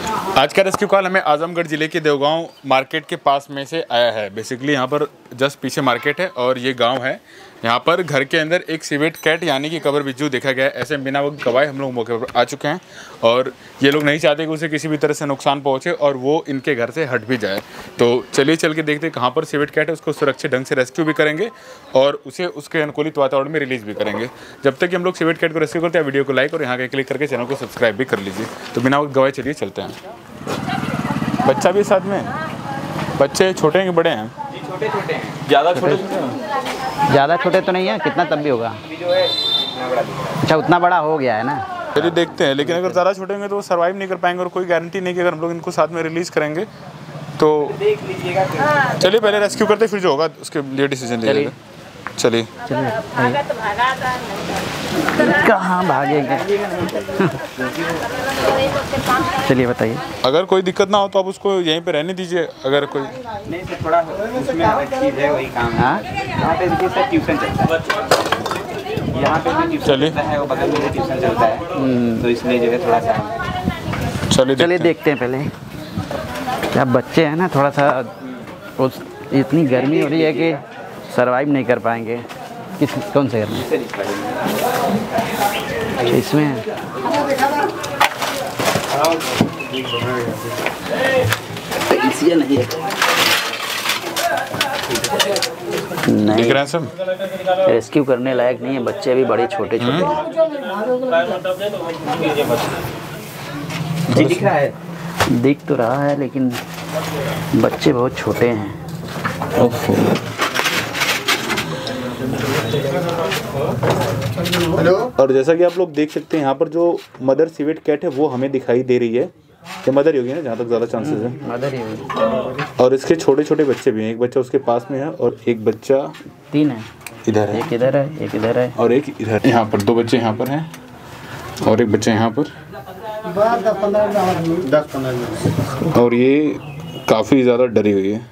आज का rescue call हमें आजमगढ़ ज़िले के देवगांव मार्केट के पास में से आया है। बेसिकली यहाँ पर जस्ट पीछे मार्केट है और ये गांव है। यहाँ पर घर के अंदर एक सिवेट कैट यानी कि कबर बिज्जू देखा गया है। ऐसे बिना वक्त गवाए हम लोग मौके पर आ चुके हैं और ये लोग नहीं चाहते कि उसे किसी भी तरह से नुकसान पहुँचे और वो इनके घर से हट भी जाए। तो चलिए चल के देखते हैं कहाँ पर सिवेट कैट है, उसको सुरक्षित ढंग से रेस्क्यू भी करेंगे और उसे उसके अनुकूलित वातावरण में रिलीज़ भी करेंगे। जब तक कि हम लोग सिवेट कैट को रेस्क्यू करते हैं, वीडियो को लाइक और यहाँ के क्लिक करके चैनल को सब्सक्राइब भी कर लीजिए। तो बिना वक्त गवाए चलिए चलते हैं। बच्चा भी साथ में, बच्चे छोटे हैं कि बड़े हैं? छोटे छोटे हैं। ज़्यादा छोटे हैं? ज़्यादा छोटे तो नहीं है, कितना तब भी होगा। अच्छा, उतना बड़ा हो गया है ना। चलिए देखते हैं, लेकिन अगर ज़्यादा छोटे होंगे तो वो सर्वाइव नहीं कर पाएंगे और कोई गारंटी नहीं कि अगर हम लोग इनको साथ में रिलीज़ करेंगे तो देख लीजिएगा। चलिए पहले रेस्क्यू करते फिर जो होगा उसके लिए डिसीजन लिया। चलिए कहाँ भागेंगे? चलिए बताइए। अगर कोई दिक्कत ना हो तो आप उसको यहीं पे रहने दीजिए। अगर कोई नहीं सर, थोड़ा उसमें अलग चीज़ है, वही काम है। यहाँ पे देखिए सर ट्यूशन चलता है, यहाँ पे भी ट्यूशन चलता है और बगल में भी ट्यूशन चलता है, तो इसलिए जो है थोड़ा सा चलिए देखते हैं पहले। क्या बच्चे हैं ना, थोड़ा सा इतनी गर्मी हो रही है कि सरवाइव नहीं कर पाएंगे। कौन से घर में? इसमें नहीं दिख रहा है सब, रेस्क्यू करने लायक नहीं है। बच्चे अभी बड़े छोटे छोटे हैं। जी दिख रहा है, दिख तो रहा है लेकिन बच्चे बहुत छोटे हैं। और जैसा कि आप लोग देख सकते हैं यहाँ पर जो मदर सिवेट कैट है वो हमें दिखाई दे रही है। ये मदर ही होगी ना, जहाँ तक ज़्यादा चांसेस है। मदर ही होगी। और इसके छोटे छोटे बच्चे भी हैं। एक बच्चा उसके पास में है और एक बच्चा 3 है इधर है, एक इधर है, एक इधर है और एक इधर। यहाँ पर 2 बच्चे यहाँ पर हैं और एक बच्चा यहाँ पर। 10-15 और ये काफ़ी ज़्यादा डरी हुई है।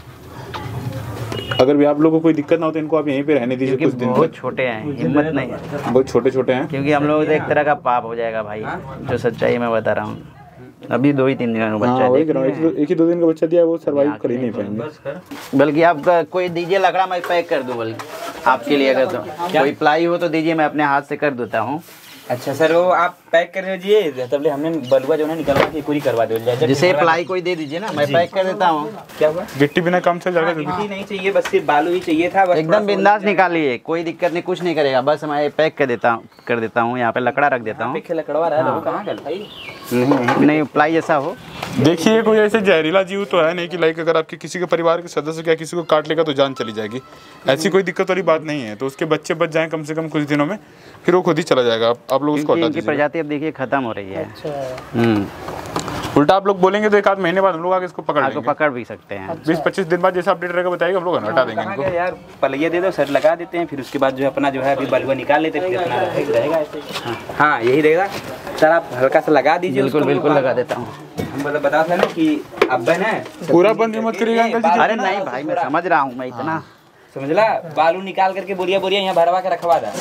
अगर भी आप लोगों को कोई दिक्कत ना हो तो इनको आप यहीं पे रहने दीजिए कुछ दिन। बहुत छोटे हैं, हिम्मत नहीं है। बहुत छोटे छोटे हैं, क्योंकि हम लोग एक तरह का पाप हो जाएगा भाई, जो सच्चाई मैं बता रहा हूँ। अभी 2-3 दिन का बच्चा है, एक ही 2 दिन का बच्चा दिया, वो सर्वाइव कर ही नहीं पाएंगे। बल्कि आप कोई दीजिए लकड़ा, मैं पैक कर दूँ। बल्कि आपके लिए अगर तो कोई प्लाई हो तो दीजिए, मैं अपने हाथ से कर देता हूँ। अच्छा सर, वो आप पैक कर दीजिए, तब हमने बलुआ जो है निकलवा के पूरी करवा दो। जिसे प्लाई कोई दे दीजिए ना, मैं पैक कर देता हूँ। क्या हुआ? गिट्टी बिना काम चल जाएगा। गिट्टी नहीं चाहिए, बस सिर्फ बालू ही चाहिए था। बस एकदम बिंदास निकालिए, कोई दिक्कत नहीं, कुछ नहीं करेगा। बस मैं पैक कर देता हूँ। यहाँ पे लकड़ा रख देता हूँ। लकड़वा रहा है, कहाँ गल भाई? नहीं, प्लाई जैसा हो। देखिए कोई ऐसे जहरीला जीव तो है नहीं कि लाइक अगर आपके किसी के परिवार के सदस्य क्या किसी को काट लेगा तो जान चली जाएगी। ऐसी कोई दिक्कत वाली बात नहीं है। तो उसके बच्चे बच जाएं कम से कम कुछ दिनों में, फिर वो खुद ही चला जाएगा। आप लोग उसको हटा दीजिए। प्रजाति अब देखिए खत्म हो रही है। उल्टा आप लोग बोलेंगे तो 1-8 महीने बाद हम लोग आगे इसको पकड़ भी सकते हैं। 20-25 दिन बाद जैसा अपडेट रहेगा बताइएगा, हम लोग हटा देंगे इनको। यार पलैया दे दो, सर लगा देते हैं, फिर उसके बाद जो है अपना जो है अभी बलुआ निकाल लेते हैं, फिर अपना रहेगा ऐसे। हाँ यही रहेगा सर, आप हल्का सा लगा दीजिए। बिल्कुल लगा देता हूँ। हम बता रहे ना कि अब है पूरा बंद मत करिएगा अंकल जी। अरे नहीं भाई, मैं समझ रहा हूँ, मैं इतना समझला। बालू निकाल करके बोरिया यहाँ भरवा के रखवा दे।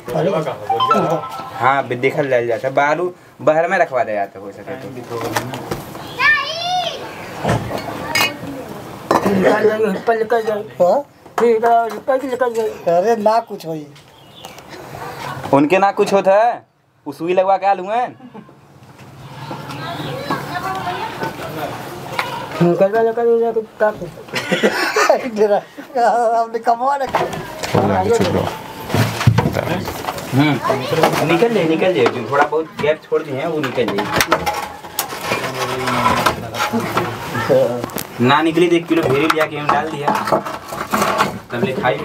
हाँ देखल जाता है, बालू बहर में रखवा दे जाता हो सके तो। अरे ना कुछ हो, उनके ना कुछ होता है, सुई लगवा के आलू है। निकल जाए थोड़ा बहुत गैप छोड़ दिए हैं, वो निकल जाए। ना निकली तो 1 किलो भेरी लिया के डाल दिया, तब ले खाई।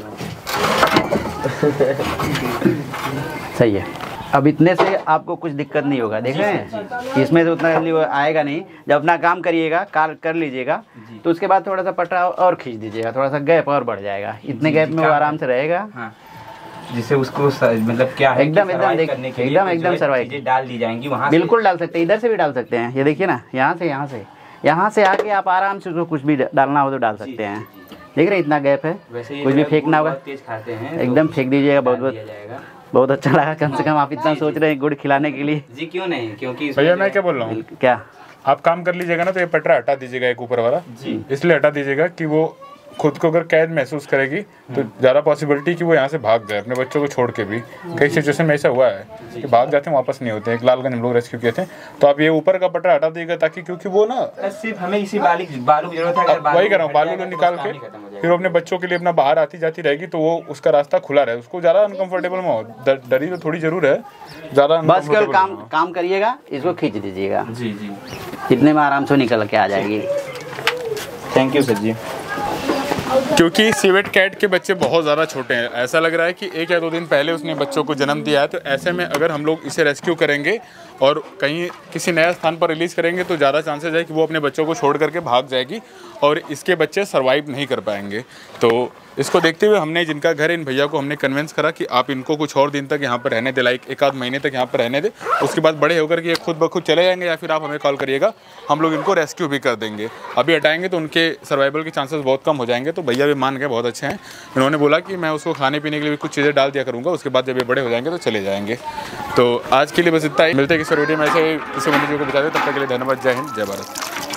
सही है। अब इतने से आपको कुछ दिक्कत नहीं होगा। देख रहे हैं, इसमें से उतना जल्दी आएगा नहीं। जब अपना काम करिएगा, कर लीजिएगा, तो उसके बाद थोड़ा सा पटरा और खींच दीजिएगा, थोड़ा सा गैप और बढ़ जाएगा। इतने गैप में वो आराम से रहेगा। जिससे उसको मतलब क्या है, एकदम सर्वाइव डाल दी जाएंगी वहाँ। बिल्कुल डाल सकते हैं, इधर से भी डाल सकते हैं। ये देखिए ना, यहाँ से आके आप आराम से उसको कुछ भी डालना हो तो डाल सकते हैं। देख रहे हैं इतना गैप है, कुछ भी फेंकना होगा एकदम फेंक दीजिएगा। बहुत अच्छा लगा, कम से कम आप इतना सोच रहे हैं गुड़ खिलाने के लिए। जी क्यों नहीं, क्योंकि भैया मैं क्या बोल रहा हूँ, क्या आप काम कर लीजिएगा ना तो ये पटरा हटा दीजिएगा एक ऊपर वाला जी। इसलिए हटा दीजिएगा कि वो खुद को अगर कैद महसूस करेगी तो ज़्यादा पॉसिबिलिटी कि वो यहाँ से भाग जाए अपने बच्चों को छोड़ के भी। कई सिचुएशन में ऐसा हुआ है कि भाग जाते हैं वापस नहीं होते हैं। एक लालगंज हम लोग रेस्क्यू किए थे। तो आप ये ऊपर का पटरा हटा दीजिएगा ताकि क्योंकि वो ना सिर्फ हमें इसी बालू की जरूरत है। वही कर रहा हूँ, बालू निकाल के फिर वो अपने बच्चों के लिए अपना बाहर आती जाती रहेगी तो वो उसका रास्ता खुला रहे, उसको ज़्यादा अनकंफर्टेबल में हो। डरी तो थोड़ी जरूर है, ज़्यादा बस केवल काम करिएगा, इसको खींच दीजिएगा। जी जी, इतने में आराम से निकल के आ जाएगी। Thank you sir ji. क्योंकि सिवेट कैट के बच्चे बहुत ज़्यादा छोटे हैं, ऐसा लग रहा है कि 1 या 2 दिन पहले उसने बच्चों को जन्म दिया है। तो ऐसे में अगर हम लोग इसे रेस्क्यू करेंगे और कहीं किसी नए स्थान पर रिलीज़ करेंगे तो ज़्यादा चांसेस है कि वो अपने बच्चों को छोड़ करके भाग जाएगी और इसके बच्चे सर्वाइव नहीं कर पाएंगे। तो इसको देखते हुए हमने जिनका घर है इन भैया को हमने कन्विंस करा कि आप इनको कुछ और दिन तक यहाँ पर रहने दे, लाइक 1 आध महीने तक यहाँ पर रहने दे। उसके बाद बड़े होकर के ये खुद ब खुद चले जाएंगे या फिर आप हमें कॉल करिएगा, हम लोग इनको रेस्क्यू भी कर देंगे। अभी हटाएंगे तो उनके सर्वाइवल के चांसेस बहुत कम हो जाएंगे। तो भैया भी मान गए, बहुत अच्छे हैं। इन्होंने बोला कि मैं उसको खाने पीने के लिए भी कुछ चीज़ें डाल दिया करूँगा, उसके बाद जब ये बड़े हो जाएंगे तो चले जाएंगे। तो आज के लिए बस इतना ही, मिलते हैं किसी वीडियो में ऐसे किसी वीडियो को बता दें। तब तक के लिए धन्यवाद। जय हिंद, जय भारत।